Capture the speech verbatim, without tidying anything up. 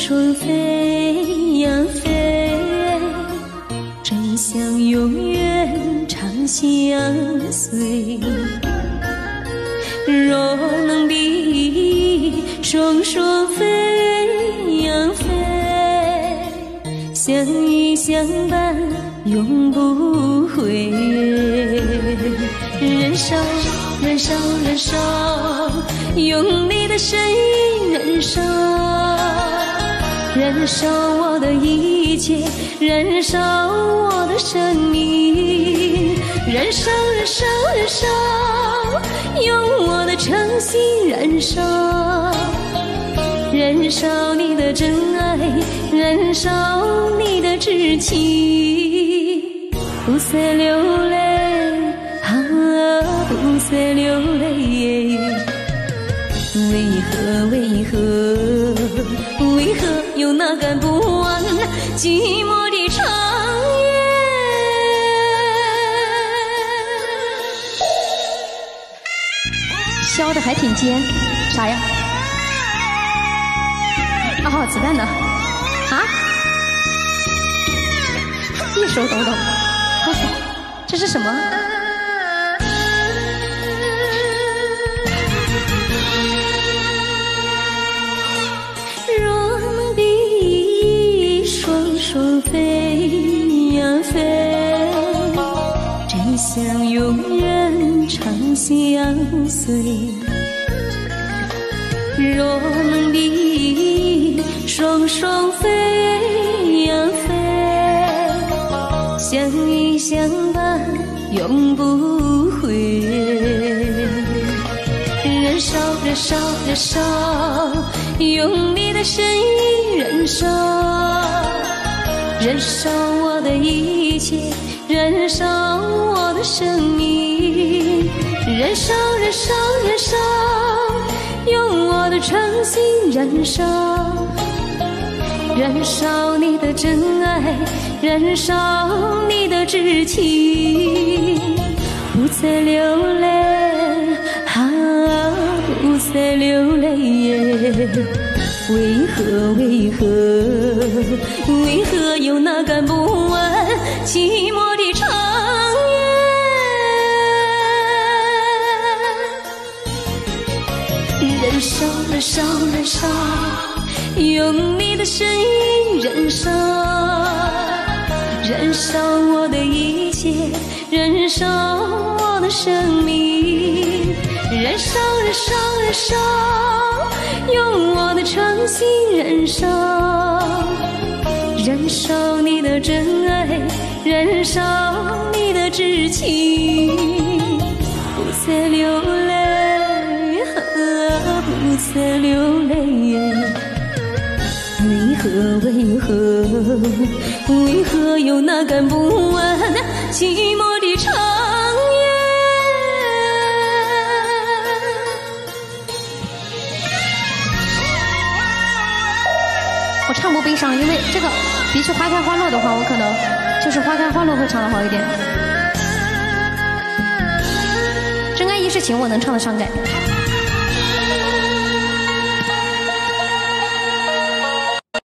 双飞呀飞，真想永远长相随。若能比双双飞呀飞，相依相伴永不悔。燃烧燃烧燃烧，用你的身影燃烧，燃烧我的一切，燃烧我的生命，燃烧燃烧燃烧，用我的诚心燃烧，燃烧你的真爱，燃烧你的志气，不再流泪啊，不再流泪，为何为何为何又哪赶不完寂寞的长夜？ 削的还挺尖，啥呀？哦，子弹呢？啊？一手抖抖，哇塞，这是什么？ 若能比双双飞呀飞，真想永远长相随。若能比双双飞呀飞，相依相伴永不悔。燃烧燃烧燃烧，用你的身影燃烧，燃烧我的一切，燃烧我的生命，燃烧燃烧燃烧，用我的诚心燃烧，燃烧你的真爱，燃烧你的志气，不再流泪啊，不再流泪耶，为何为何为何又哪赶不完寂寞的长夜？燃烧燃烧燃烧，用你的身影燃烧，燃烧我的一切，燃烧我的生命，燃烧燃烧燃烧，用我的诚心燃烧，燃烧你的真爱，燃烧你的志气，不再流泪啊，不再流泪，为何为何为何又哪赶不完寂寞的长夜？ 我唱不悲伤，因为这个比起花开花落的话，我可能就是花开花落会唱得好一点。真爱一世情我能唱得上改。